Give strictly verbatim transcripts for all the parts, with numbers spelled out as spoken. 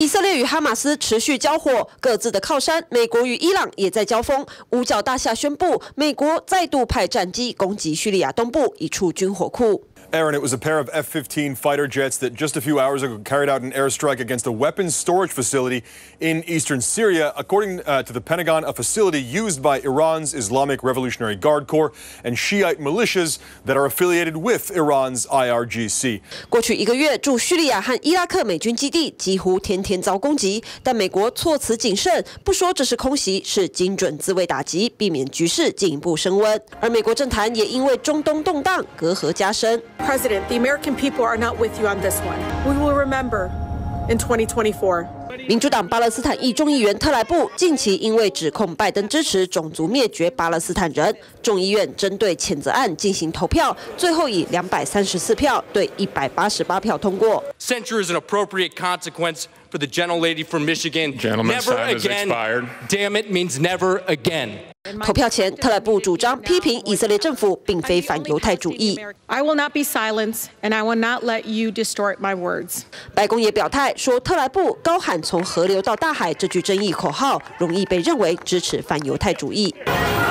色列与哈马斯持续交火，各自的靠山美国与伊朗也在交锋。五角大厦宣布，美国再度派战机攻击叙利亚东部一处军火库。 Aaron, it was a pair of F fifteen fighter jets that just a few hours ago carried out an airstrike against a weapons storage facility in eastern Syria. According uh, to the Pentagon, a facility used by Iran's Islamic Revolutionary Guard Corps and Shiite militias that are affiliated with Iran's I R G C. 过去一个月，驻叙利亚和伊拉克美军基地几乎天天遭攻击，但美国措辞谨慎，不说这是空袭，是精准自卫打击，避免局势进一步升温。而美国政坛也因为中东动荡，隔阂加深。 President, the American people are not with you on this one. We will remember in twenty twenty-four. 民主党巴勒斯坦裔众议员特莱布近期因为指控拜登支持种族灭绝巴勒斯坦人，众议院针对谴责案进行投票，最后以两百三十四票对一百八十八票通过。 Censure is an appropriate consequence for the gentlelady from Michigan. Gentleman's never time has again. expired. Damn it means never again. 投票前，特莱布主张批评以色列政府并非反犹太主义。 I will not be silenced, and I will not let you distort my words. 白宫也表态说，特莱布高喊“从河流到大海”这句争议口号，容易被认为支持反犹太主义。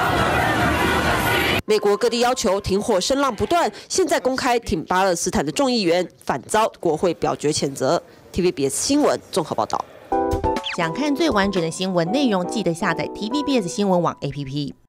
美国各地要求停火声浪不断，现在公开挺巴勒斯坦的众议员反遭国会表决谴责。T V B S 新闻综合报道。 想看最完整的新闻内容，记得下载 T V B S 新闻网 A P P。